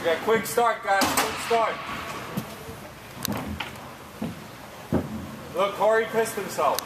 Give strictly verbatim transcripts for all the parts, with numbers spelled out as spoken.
Okay, quick start, guys. Quick start. Look, Corey pissed himself.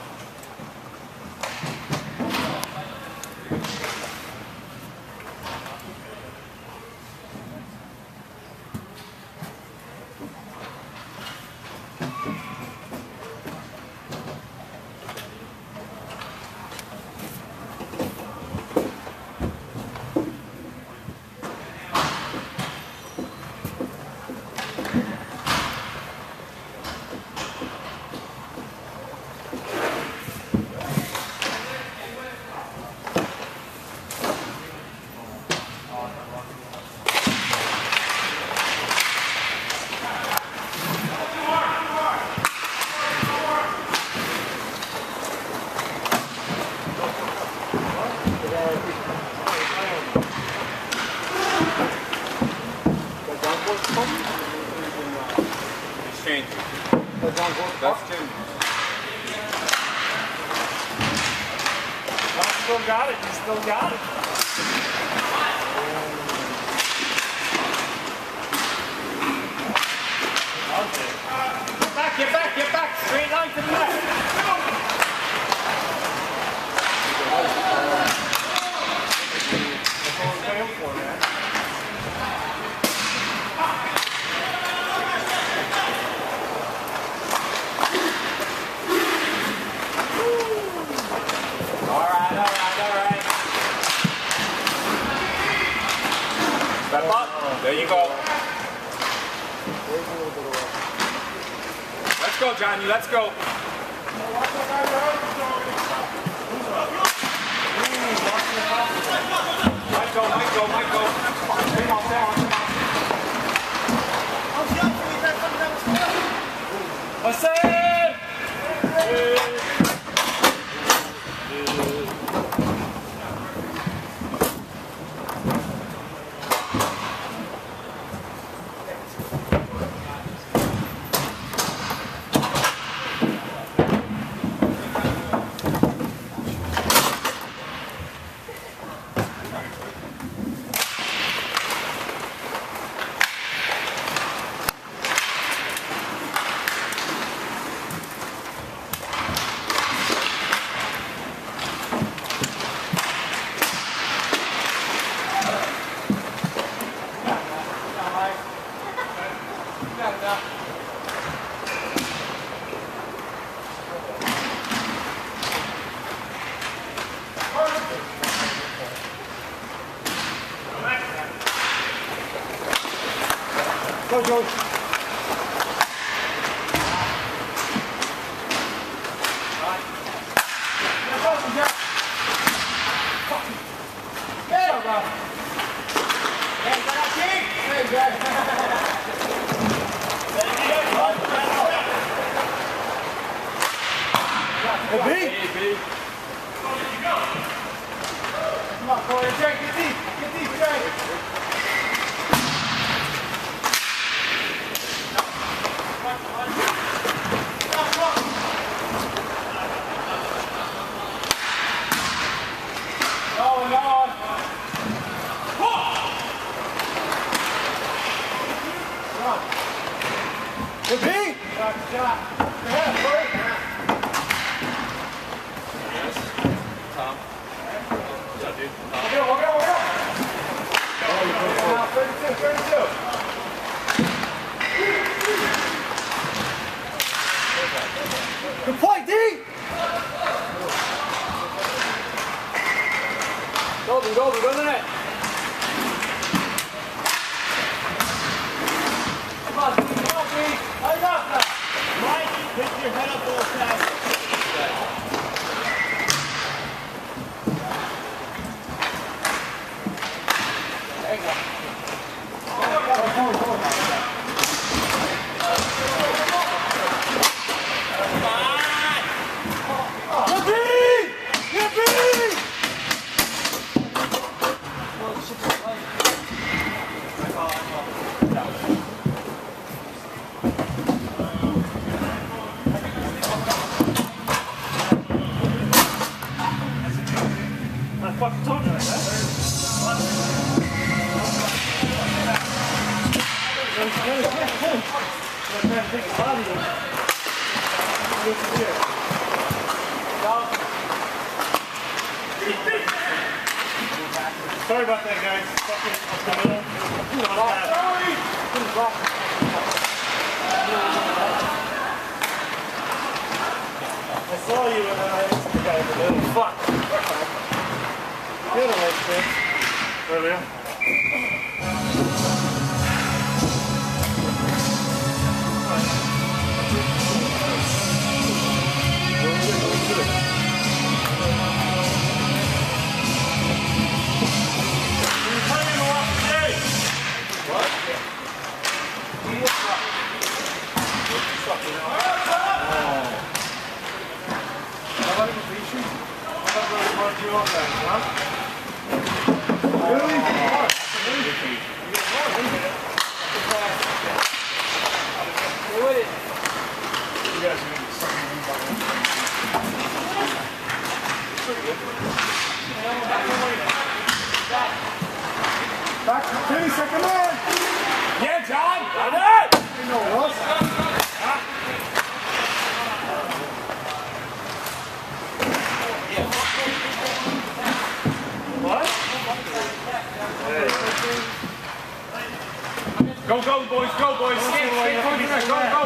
Exchange. That's changing. You still got it. You still got it. Okay. Get back, get back, get back. Straight line to the left. That's all I'm paying for, man. Step up. There you go. Let's go, Johnny. Let's go. Might go, might go, might go. Come on, come on, come on. Hassan! Go, George. Hey, B. Come on, Corey. Drake, get deep. Get deep, Drake. Good beat! Shot, shot. Your head, Corey. Yes. Tom. What's up, dude? Tom. Walk it up, walk it up, walk it up. thirty-two, thirty-two. Good play, D! Golden, golden, go to the net. Come on, come on, D. Hurry up now. Mike, pick your head up a little faster. There you go. Go, go, go, go. I fucking told you that. Sorry about that, guys. Fucking up the middle. Sorry! I saw you and then I hit the guy in the middle. Fuck! The other way, Chris. Earlier. Back to two, second man. Yeah, John. Got it. You know what? Huh? Yeah. What? Go, go, boys, go, boys. Skip, skip, go, go, go.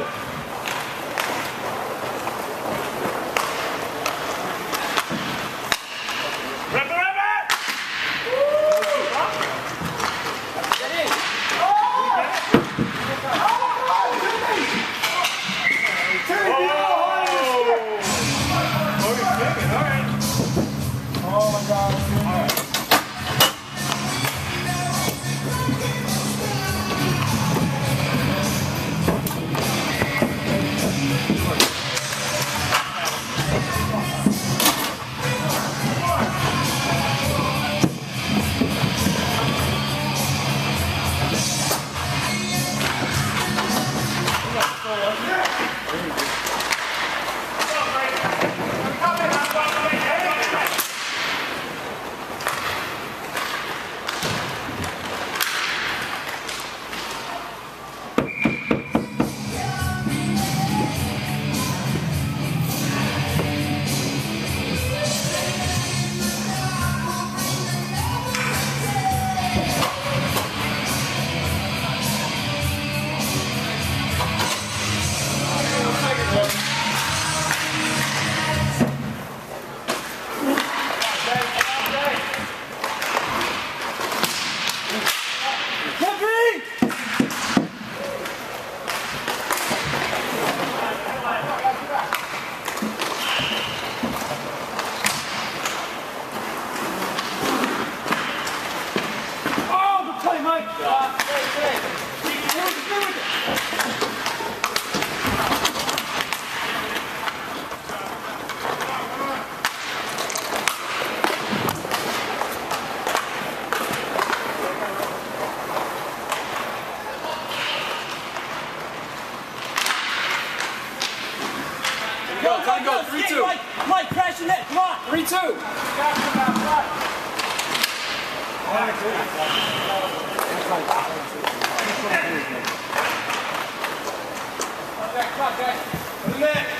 three two. Mike, Mike, crash in net. Come on. three two. Contact, contact. Put him in.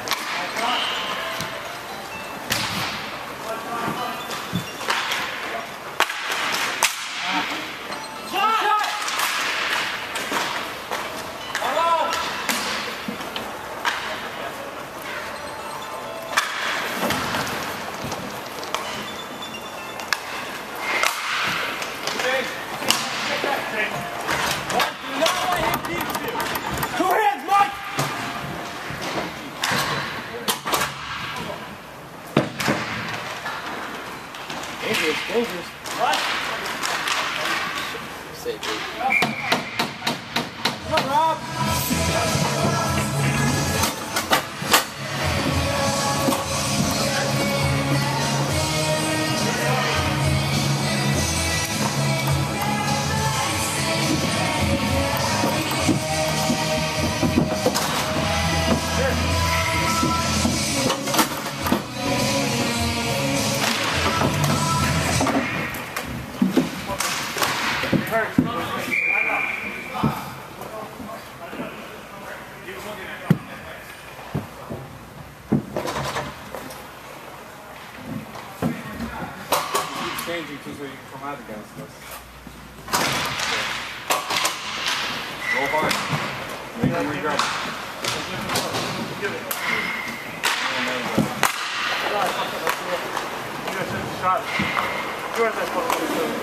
Dangerous, dangerous. What? Safe. Come on, Rob. changing too so you can come out against us. Go hard. Make them regret. Give it. You guys should have shot it. You guys are supposed to do it.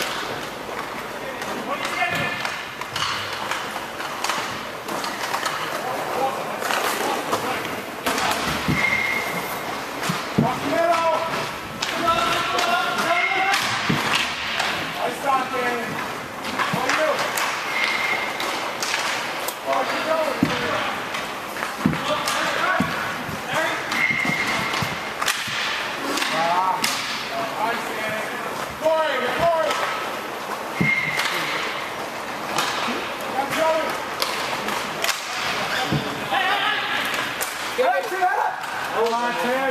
Come on, Tim.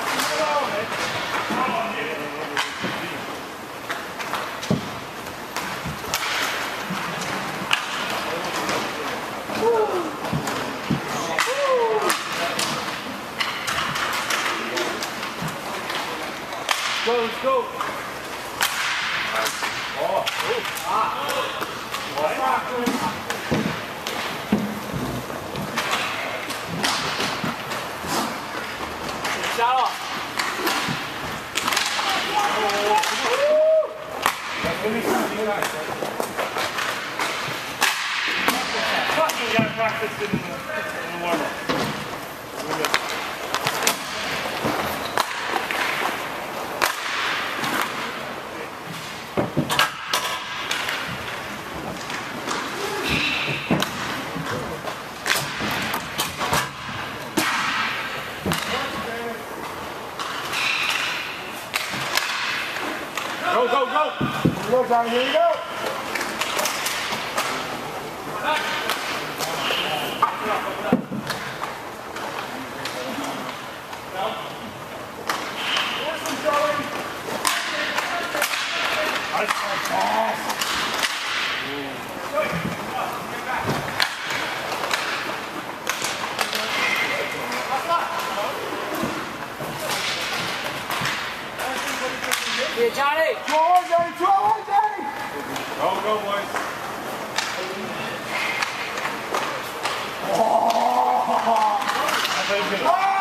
Go, let's go. Oh, ah. Shot off. Fucking gotta practice it in the, in the warm-up. Go, go, go! Here we go, Johnny, here we go! Here, Johnny! Go on, Johnny! Go on, Johnny! Go, go, boys! Oh!